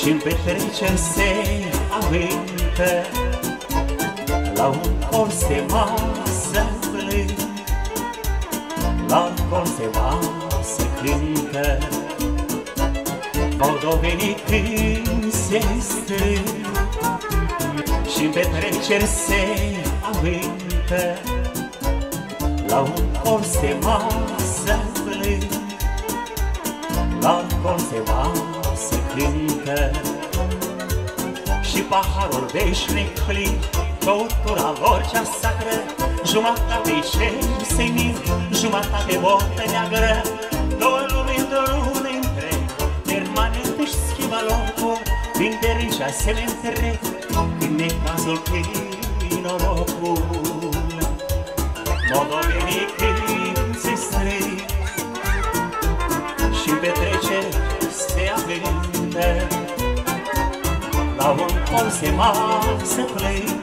și-n petreceri se avântă, la un colț de masă plâng, la un colț de masă cântă, moldovenii când se strâng, și-n petreceri se avântă, la un colț de masă plâng, la un colț de masă cântă, și paharul veșnic plin, băutura lor cea sacră, jumătate-i cer senin, jumătate botă neagră, două lume într-o lume întreg, permanent își schimba locul, prin derici asemeni trec, când e cazul când norocul. Moldovenii când se strâng și-n petreceri se avântă, la un colț de masă plâng,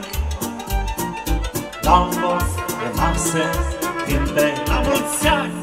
la un colț de masă cântă. La mulți ani!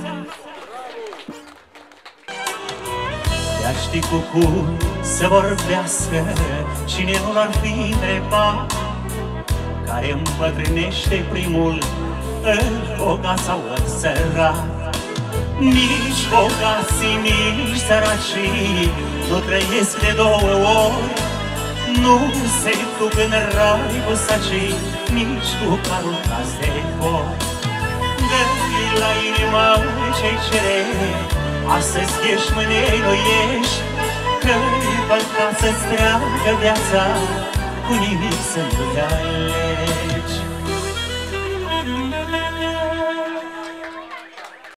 Te-aș ști cu cum să vorbească, cine nu l-ar fi întrebat, care împătrânește primul în bogat sau în sărat. Nici bogații, nici săracii nu trăiesc de două ori, nu se duc în rai cu sacii, nici cu carul caz de foc. Dă-i la inima ce-i cere, astăzi ești, mâine nu ești, că-i păcat să-ți treacă viața, cu nimic să nu te alegi.